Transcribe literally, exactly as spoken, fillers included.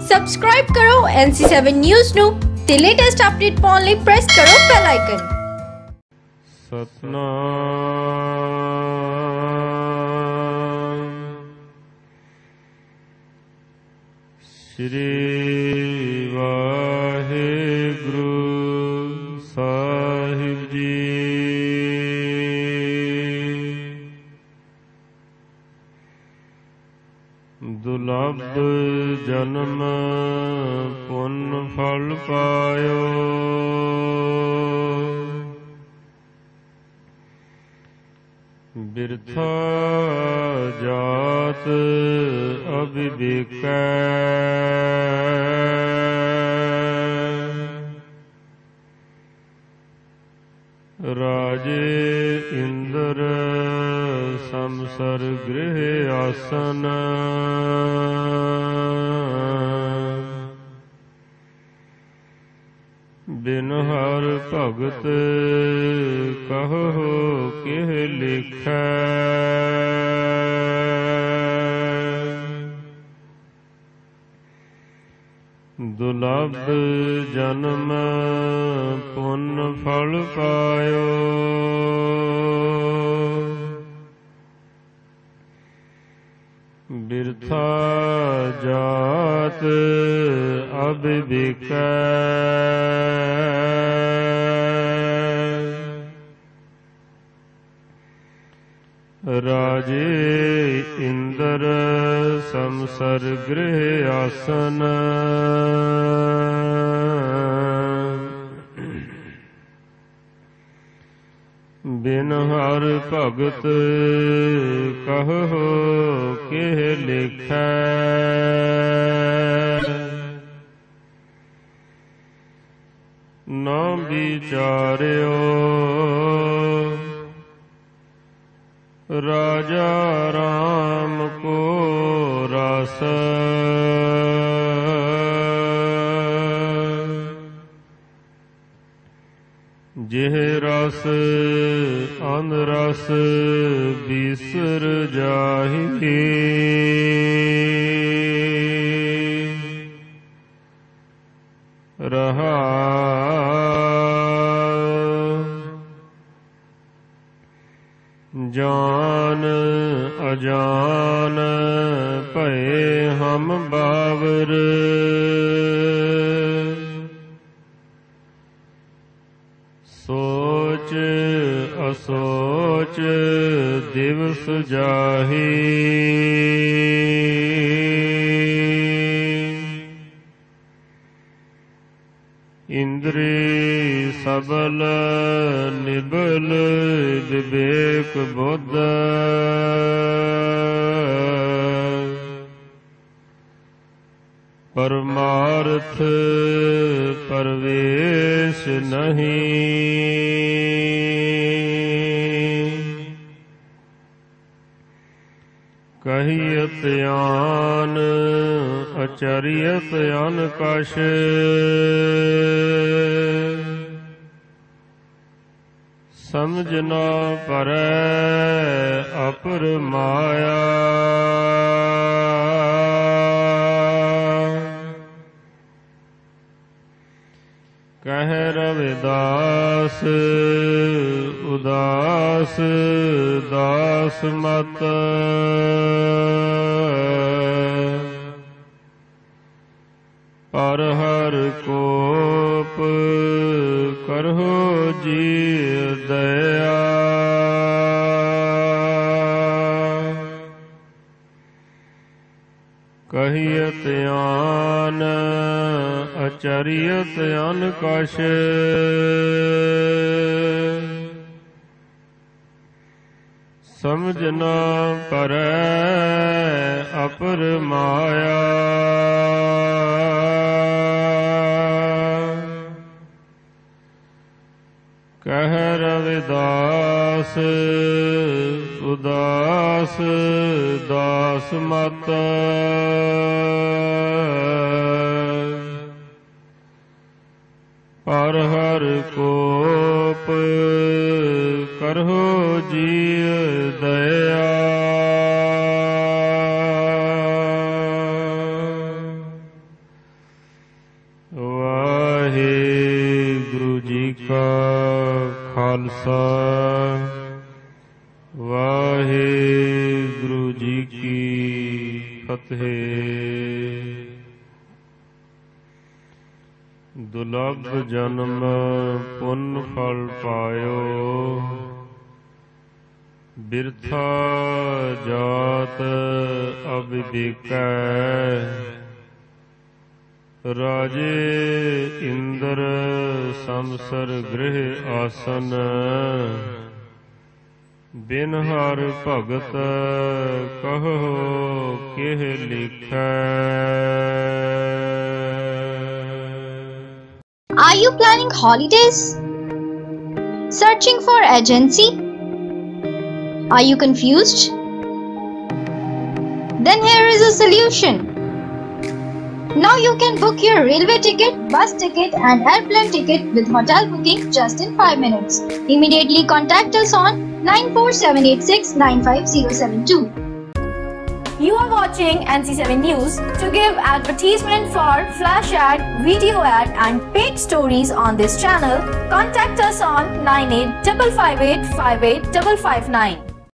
Subscribe ਕਰੋ ਐਨ ਸੀ seven news ਨੂੰ ਤੇ ਲੇਟੈਸਟ ਅਪਡੇਟ ਪਾਉਣ ਲਈ ਪ੍ਰੈਸ ਕਰੋ ਬੈਲ ਆਈਕਨ। ਸਤਨਾਮ ਸ੍ਰੀ ਵਾਹਿਗੁਰੂ ਸਾਹਿਬ ਜੀ। ਦੁਲੱਭ ਜਨਮ ਪੁੰਨ ਫਲ ਪਾਇਓ, ਬਿਰਥਾ ਜਾਤ ਅਵਿਵੇਕੈ। ਰਾਜੇ ਇੰਦਰ ਸੰਸਰ ਗ੍ਰਹਿ ਆਸਨ, ਬਿਨ ਹਰ ਭਗਤ ਕਹੋ ਕਿਹ ਲਿਖੈ। ਦੁਲੱਭ ਜਨਮ ਪੁੰਨ ਫਲ ਪਾਇਓ, ਬਿਰਥਾ ਜਾਤ ਅਵਿਵੇਕੈ। ਰਾਜੇ ਇੰਦਰ ਸੰਸਰ ਗ੍ਰਹਿ ਆਸਨ, ਬਿਨ ਹਰ ਭਗਤ ਕਹੋ ਕਿਹ ਲਿਖੈ। ਨਾ ਵਿਚਾਰਿਓ ਰਾਜਾ ਰਾਮ ਕੋ ਰਸ, ਜਿਹ ਰਸ ਅਨ ਰਸ ਬਿਸਰ ਜਾਹੀ। ਰਹਾ ਜਾਨ ਅਜਾਨ ਭਏ ਹਮ ਬਾਵਰ, ਸੋਚ ਅਸੋਚ ਦਿਵਸ ਜਾਹੀ। ਇੰਦਰੀ ਸਬਲ ਨਿਬਲ ਵਿਵੇਕ ਬੁੱਧ, ਪਰਮਾਰਥ ਪਰਵੇਸ਼ ਨਹੀਂ। ਕਹੀਅਤ ਆਨ ਅਚਰਿਅਤ ਅਨ ਕਛ, ਸਮਝ ਨਾ ਪਰੈ ਅਪਰ ਮਾਇਆ। ਕਹਿ ਰਵਿਦਾਸ ਉਦਾਸ ਦਾਸ ਮਤ, ਪਰ ਹਰ ਕੋਪ ਕਰਹੁ ਜੀ ਦਇਆ। ਕਹੀਅਤ ਆਨ ਅਚਰਿਅਤ ਅਨ ਕਛ, ਸਮਝ ਨਾ ਪਰੈ ਅਪਰ ਮਾਇਆ। ਕਹਿ ਰਵਿਦਾਸ ਉਦਾਸ ਦਾਸ ਮਤ, ਪਰ ਹਰ ਕੋਪ ਕਰਹੁ ਜੀ ਦਇਆ। खालसा वाहिगुरु जी की फतेह। दुर्लभ जन्म पुण्य फल पायो, बिरथा जात अविवेकै। राजे इंद्र समसर गृह आसन, बिन हर भगत कहो केह लिखै। Are you planning holidays? Searching for agency? Are you confused? Then here is a solution. Now you can book your railway ticket, bus ticket and airplane ticket with hotel booking just in five minutes. Immediately contact us on nine four seven eight six nine five zero seven two. You are watching N C seven News. To give advertisement for flash ad, video ad and paid stories on this channel, contact us on nine eight five five eight five eight five five nine.